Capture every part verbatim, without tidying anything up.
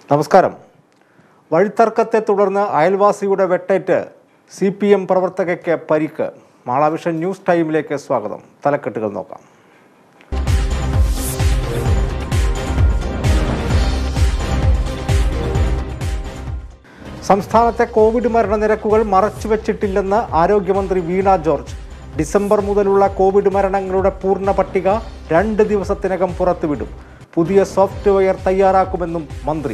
നമസ്കാരം. വഴിത്തർക്കത്തെ തുടർന്ന് അയൽവാസിയുടെ വെട്ടേറ്റ് സി പി എം പ്രവർത്തകയ്ക്ക് പരിക്ക്. മാളവിഷൻ ന്യൂസ് ടൈമിലേക്ക് സ്വാഗതം. തലക്കെട്ടുകൾ നോക്കാം. സംസ്ഥാനത്തെ കോവിഡ് മരണനിരക്കുകൾ മറച്ചുവെച്ചിട്ടില്ലെന്ന് ആരോഗ്യമന്ത്രി വീണ ജോർജ്. ഡിസംബർ മുതലുള്ള കോവിഡ് മരണങ്ങളുടെ പൂർണ്ണ പട്ടിക രണ്ട് ദിവസത്തിനകം പുറത്തുവിടും. പുതിയ സോഫ്റ്റ്വെയർ തയ്യാറാക്കുമെന്നും മന്ത്രി.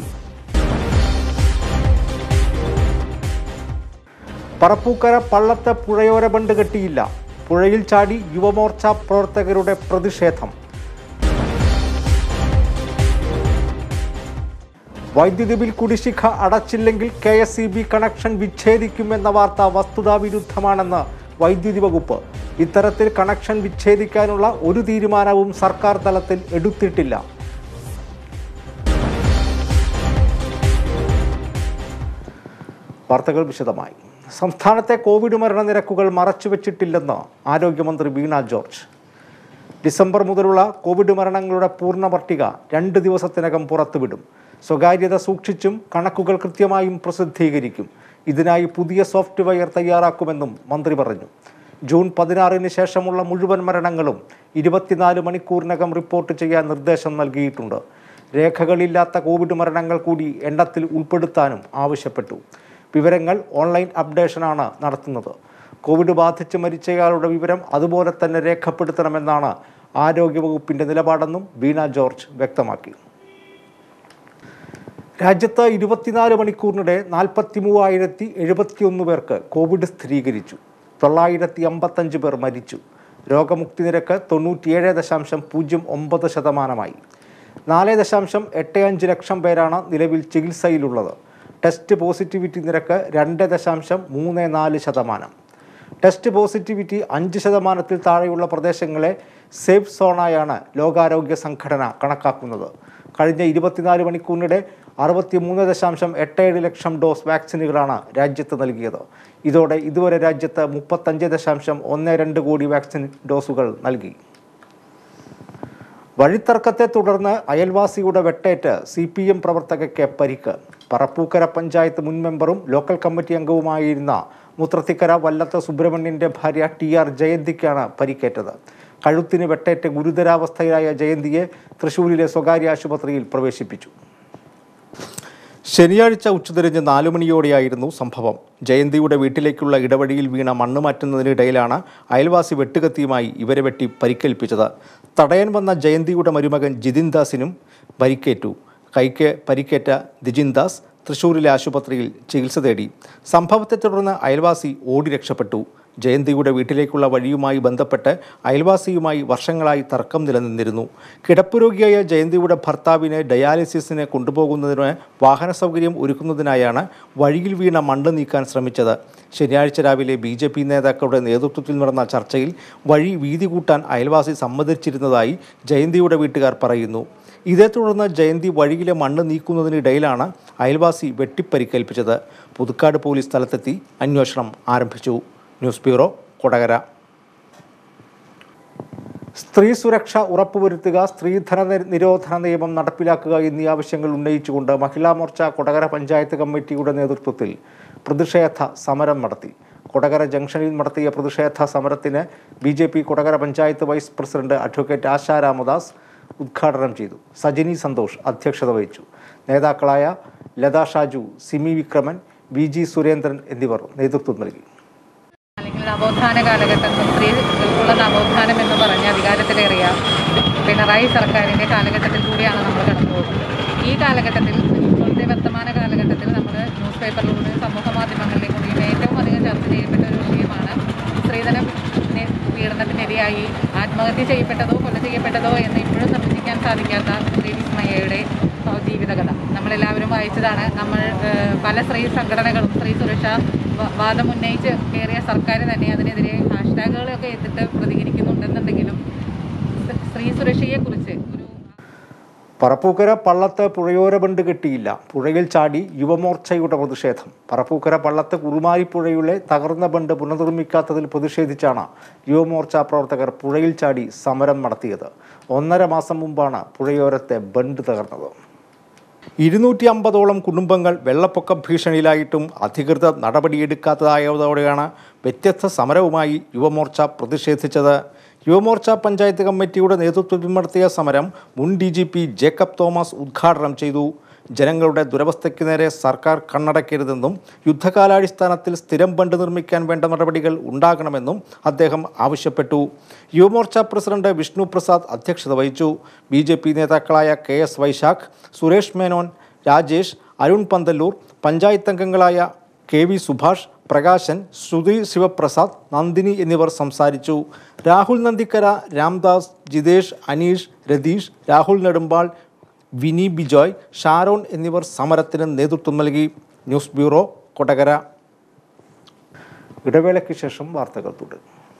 പറപ്പൂക്കര പള്ളത്ത് പുഴയോര ബണ്ട് കെട്ടിയില്ല. പുഴയിൽ ചാടി യുവമോർച്ച പ്രവർത്തകരുടെ പ്രതിഷേധം. വൈദ്യുതി ബിൽ കുടിശ്ശിക അടച്ചില്ലെങ്കിൽ K S E B connection വിച്ഛേദിക്കുമെന്ന വാർത്ത വസ്തുതാവിരുദ്ധമാണെന്ന് വൈദ്യുതി വകുപ്പ്. ഇത്തരത്തിൽ കണക്ഷൻ വിച്ഛേദിക്കാനുള്ള ഒരു തീരുമാനവും സർക്കാർ തലത്തിൽ എടുത്തിട്ടില്ല. വാർത്തകൾ വിശദമായി. സംസ്ഥാനത്തെ കോവിഡ് മരണനിരക്കുകൾ മറച്ചുവെച്ചിട്ടില്ലെന്ന് ആരോഗ്യമന്ത്രി വീണ ജോർജ്. ഡിസംബർ മുതലുള്ള കോവിഡ് മരണങ്ങളുടെ പൂർണ്ണ പട്ടിക രണ്ട് ദിവസത്തിനകം പുറത്തുവിടും. സ്വകാര്യത സൂക്ഷിച്ചും കണക്കുകൾ കൃത്യമായും പ്രസിദ്ധീകരിക്കും. ഇതിനായി പുതിയ സോഫ്റ്റ്വെയർ തയ്യാറാക്കുമെന്നും മന്ത്രി പറഞ്ഞു. ജൂൺ പതിനാറിന് ശേഷമുള്ള മുഴുവൻ മരണങ്ങളും ഇരുപത്തിനാല് മണിക്കൂറിനകം റിപ്പോർട്ട് ചെയ്യാൻ നിർദ്ദേശം നൽകിയിട്ടുണ്ട്. രേഖകളില്ലാത്ത കോവിഡ് മരണങ്ങൾ കൂടി എണ്ണത്തിൽ ഉൾപ്പെടുത്താനും ആവശ്യപ്പെട്ടു. വിവരങ്ങൾ ഓൺലൈൻ അപ്ഡേഷനാണ് നടത്തുന്നത്. കോവിഡ് ബാധിച്ച് മരിച്ചയാളുടെ വിവരം അതുപോലെ തന്നെ രേഖപ്പെടുത്തണമെന്നാണ് ആരോഗ്യവകുപ്പിൻ്റെ നിലപാടെന്നും വീണ ജോർജ് വ്യക്തമാക്കി. രാജ്യത്ത് ഇരുപത്തിനാല് മണിക്കൂറിനിടെ നാൽപ്പത്തി മൂവായിരത്തി എഴുപത്തി ഒന്ന് പേർക്ക് കോവിഡ് സ്ഥിരീകരിച്ചു. തൊള്ളായിരത്തി അമ്പത്തഞ്ച് പേർ മരിച്ചു. രോഗമുക്തി നിരക്ക് തൊണ്ണൂറ്റിയേഴ് ദശാംശം പൂജ്യം ഒമ്പത് ശതമാനമായി. നാല് ദശാംശം എട്ട് അഞ്ച് ലക്ഷം പേരാണ് നിലവിൽ ചികിത്സയിലുള്ളത്. ടെസ്റ്റ് പോസിറ്റിവിറ്റി നിരക്ക് രണ്ട് ദശാംശം മൂന്ന് നാല് ശതമാനം. ടെസ്റ്റ് പോസിറ്റിവിറ്റി അഞ്ച് ശതമാനത്തിൽ താഴെയുള്ള പ്രദേശങ്ങളെ സേഫ് സോണായാണ് ലോകാരോഗ്യ സംഘടന കണക്കാക്കുന്നത്. കഴിഞ്ഞ ഇരുപത്തിനാല് മണിക്കൂറിനിടെ അറുപത്തി മൂന്ന് ദശാംശം എട്ട് ഏഴ് ലക്ഷം ഡോസ് വാക്സിനുകളാണ് രാജ്യത്ത് നൽകിയത്. ഇതോടെ ഇതുവരെ രാജ്യത്ത് മുപ്പത്തഞ്ച് ദശാംശം ഒന്ന് രണ്ട് കോടി വാക്സിൻ ഡോസുകൾ നൽകി. വഴിത്തർക്കത്തെ തുടർന്ന് അയൽവാസിയുടെ വെട്ടേറ്റ് സി പി എം പ്രവർത്തകയ്ക്ക് പരിക്ക്. പറപ്പൂക്കര പഞ്ചായത്ത് മുൻ മെമ്പറും ലോക്കൽ കമ്മിറ്റി അംഗവുമായിരുന്ന മുത്രത്തിക്കര വല്ലത്ത് സുബ്രഹ്മണ്യന്റെ ഭാര്യ ടി ആർ ജയന്തിക്കാണ് പരിക്കേറ്റത്. കഴുത്തിന് വെട്ടേറ്റ് ഗുരുതരാവസ്ഥയിലായ ജയന്തിയെ തൃശൂരിലെ സ്വകാര്യ ആശുപത്രിയിൽ പ്രവേശിപ്പിച്ചു. ശനിയാഴ്ച ഉച്ചതിരിഞ്ഞ് നാലു മണിയോടെയായിരുന്നു സംഭവം. ജയന്തിയുടെ വീട്ടിലേക്കുള്ള ഇടവഴിയിൽ വീണ മണ്ണ് മാറ്റുന്നതിനിടയിലാണ് അയൽവാസി വെട്ടുകത്തിയുമായി ഇവരെ വെട്ടി പരിക്കേൽപ്പിച്ചത്. തടയാൻ വന്ന ജയന്തിയുടെ മരുമകൻ ജിതിൻ ദാസിനും പരിക്കേറ്റു. കൈക്ക് പരിക്കേറ്റ ദിജിൻ ദാസ് തൃശൂരിലെ ആശുപത്രിയിൽ ചികിത്സ തേടി. സംഭവത്തെ തുടർന്ന് അയൽവാസി ഓടി രക്ഷപ്പെട്ടു. ജയന്തിയുടെ വീട്ടിലേക്കുള്ള വഴിയുമായി ബന്ധപ്പെട്ട് അയൽവാസിയുമായി വർഷങ്ങളായി തർക്കം നിലനിന്നിരുന്നു. കിടപ്പുരോഗിയായ ജയന്തിയുടെ ഭർത്താവിനെ ഡയാലിസിസിന് കൊണ്ടുപോകുന്നതിന് വാഹന സൗകര്യം ഒരുക്കുന്നതിനായാണ് വഴിയിൽ വീണ മണ്ണ് നീക്കാൻ ശ്രമിച്ചത്. ശനിയാഴ്ച രാവിലെ ബി ജെ പി നേതാക്കളുടെ നേതൃത്വത്തിൽ നടന്ന ചർച്ചയിൽ വഴി വീതി കൂട്ടാൻ അയൽവാസി സമ്മതിച്ചിരുന്നതായി ജയന്തിയുടെ വീട്ടുകാർ പറയുന്നു. ഇതേ തുടർന്ന് ജയന്തി വഴിയിലെ മണ്ണ് നീക്കുന്നതിനിടയിലാണ് അയൽവാസി വെട്ടിപ്പരിക്കേൽപ്പിച്ചത്. പുതുക്കാട് പോലീസ് സ്ഥലത്തെത്തി അന്വേഷണം ആരംഭിച്ചു. News bureau, Kodakara. സ്ത്രീ സുരക്ഷ ഉറപ്പുവരുത്തുക, സ്ത്രീധന നിരോധന നിയമം നടപ്പിലാക്കുക എന്നീ ആവശ്യങ്ങൾ ഉന്നയിച്ചുകൊണ്ട് മഹിളാ മോർച്ച കൊടകര പഞ്ചായത്ത് കമ്മിറ്റിയുടെ നേതൃത്വത്തിൽ പ്രതിഷേധ സമരം നടത്തി. കൊടകര ജംഗ്ഷനിൽ നടത്തിയ പ്രതിഷേധ സമരത്തിന് B J P Kodakara panchayat vice president advocate Asha Ramadas ഉദ്ഘാടനം ചെയ്തു. സജിനി സന്തോഷ് അധ്യക്ഷത വഹിച്ചു. നേതാക്കളായ ലതാ ഷാജു, സിമി വിക്രമൻ, വി ജി സുരേന്ദ്രൻ എന്നിവർ നേതൃത്വം നൽകി. നവോത്ഥാന കാലഘട്ടത്തിൽ സ്ത്രീകൾക്കുള്ള നവോത്ഥാനം എന്ന് പറഞ്ഞ് അധികാരത്തിലേറിയ പിണറായി സർക്കാരിൻ്റെ കാലഘട്ടത്തിൽ കൂടിയാണ് നമ്മൾ കടന്നുപോകുന്നത്. ഈ കാലഘട്ടത്തിൽ ഇപ്പോഴത്തെ വർത്തമാന കാലഘട്ടത്തിൽ നമ്മൾ ന്യൂസ് പേപ്പറിലൂടെ സമൂഹ മാധ്യമങ്ങളിലേക്കൂടിയും ഏറ്റവും അധികം ചർച്ച ചെയ്യപ്പെട്ട ഒരു വിഷയമാണ് സ്ത്രീധന പീഡനത്തിനിരയായി ആത്മഹത്യ ചെയ്യപ്പെട്ടതോ കൊല ചെയ്യപ്പെട്ടതോ എന്ന് ഇപ്പോഴും നിർവചിക്കാൻ സാധിക്കാത്ത ശ്രീ വിസ്മയയുടെ ജീവിതകഥ നമ്മളെല്ലാവരും വായിച്ചതാണ്. നമ്മൾ പല സ്ത്രീ സംഘടനകളും സ്ത്രീ സുരക്ഷാ വാദം ഉന്നയിച്ച് കയറിയ സർക്കാർ തന്നെ അതിനെതിരെ ഹാഷ്ടാഗുകളൊക്കെ എത്തിട്ട് പ്രതികരിക്കുന്നുണ്ടെന്നുണ്ടെങ്കിലും സ്ത്രീ സുരക്ഷയെക്കുറിച്ച് ഒരു പറപ്പൂക്കര പള്ളത്ത് പുഴയോര ബണ്ട് കെട്ടിയില്ല. പുഴയിൽ ചാടി യുവമോർച്ചയുടെ പ്രതിഷേധം. പറപ്പൂക്കര പള്ളത്ത് കുറുമാരിപ്പുഴയിലെ തകർന്ന ബണ്ട് പുനർനിർമ്മിക്കാത്തതിൽ പ്രതിഷേധിച്ചാണ് യുവമോർച്ച പ്രവർത്തകർ പുഴയിൽ ചാടി സമരം നടത്തിയത്. ഒന്നര മാസം മുമ്പാണ് പുഴയോരത്തെ ബണ്ട് തകർന്നത്. ഇരുന്നൂറ്റി അമ്പതോളം കുടുംബങ്ങൾ വെള്ളപ്പൊക്ക ഭീഷണിയിലായിട്ടും അധികൃതർ നടപടിയെടുക്കാത്തതായതോടെയാണ് വ്യത്യസ്ത സമരവുമായി യുവമോർച്ച പ്രതിഷേധിച്ചത്. യുവമോർച്ച പഞ്ചായത്ത് കമ്മിറ്റിയുടെ നേതൃത്വത്തിൽ നടത്തിയ സമരം മുൻ D G P Jacob Thomas ഉദ്ഘാടനം ചെയ്തു. ജനങ്ങളുടെ ദുരവസ്ഥയ്ക്ക് നേരെ സർക്കാർ കണ്ണടയ്ക്കരുതെന്നും യുദ്ധകാലാടിസ്ഥാനത്തിൽ സ്ഥിരം ബണ്ട് നിർമ്മിക്കാൻ വേണ്ട നടപടികൾ ഉണ്ടാകണമെന്നും അദ്ദേഹം ആവശ്യപ്പെട്ടു. യുവമോർച്ച പ്രസിഡന്റ് വിഷ്ണു പ്രസാദ് അധ്യക്ഷത വഹിച്ചു. ബി ജെ പി നേതാക്കളായ കെ എസ് വൈശാഖ്, സുരേഷ് മേനോൻ, രാജേഷ്, അരുൺ പന്തല്ലൂർ, പഞ്ചായത്ത് അംഗങ്ങളായ കെ വി സുഭാഷ്, പ്രകാശൻ, ശ്രുതി ശിവപ്രസാദ്, നന്ദിനി എന്നിവർ സംസാരിച്ചു. രാഹുൽ നന്ദിക്കര, രാംദാസ്, ജിതേഷ്, അനീഷ്, രതീഷ്, രാഹുൽ നെടുമ്പാൾ, വിനി ബിജോയ്, ഷാരോൺ എന്നിവർ സമരത്തിന് നേതൃത്വം നൽകി. News bureau, Kodakara. ഇടവേളയ്ക്ക് ശേഷം വാർത്തകൾ തുടരും.